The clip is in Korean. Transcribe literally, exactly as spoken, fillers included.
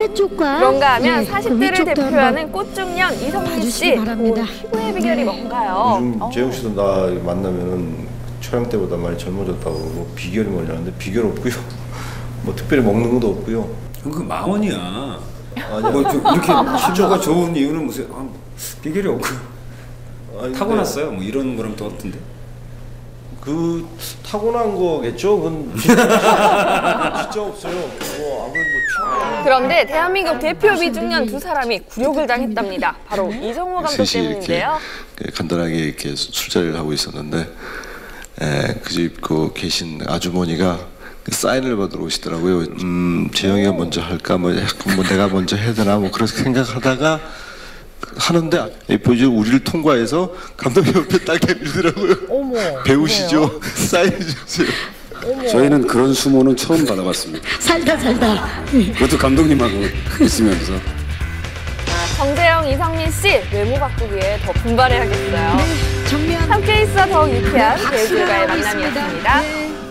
쪽과 그런가 하면 네, 사십 대를 대표하는 꽃중년 이성민 씨. 바랍니다. 피부의 비결이 뭔가요? 요즘 어. 재영 씨도 나 만나면은 촬영 때보다 많이 젊어졌다고 그러고 비결이 뭐냐는데 비결 없고요. 뭐 특별히 먹는 것도 없고요. 그 망언이야. 아니야. 뭐 좀 이렇게 실조가 좋은 이유는 무슨 아, 비결이 없고 아니, 타고났어요. 뭐 이런 거랑 똑같은데. 그 타고난 거겠죠? 그건 진짜, 진짜 없어요. 뭐 아무래도 뭐 그런데 대한민국 대표 비중년 두 사람이 굴욕을 당했답니다. 바로 이정우 감독 셋이 때문인데요. 이렇게 간단하게 이렇게 술자리를 하고 있었는데 그 집 그 계신 아주머니가 사인을 받으러 오시더라고요. 음, 재영이가 먼저 할까, 뭐, 뭐 내가 먼저 해야 되나, 뭐 그렇게 생각하다가 하는데 보이죠? 우리를 통과해서 감독님 옆에 딱 내밀더라고요. 어머, 배우시죠? 사인해 주세요. 어머. 저희는 그런 수모는 처음 받아봤습니다. 살다 살다. 그것도 감독님하고 있으면서. 정재영, 이성민 씨 외모 바꾸기에 더 분발해야겠어요. 네, 정면 함께 있어 더욱 유쾌한 박수가 배우들과의 나오고 있습니다. 만남이었습니다. 네.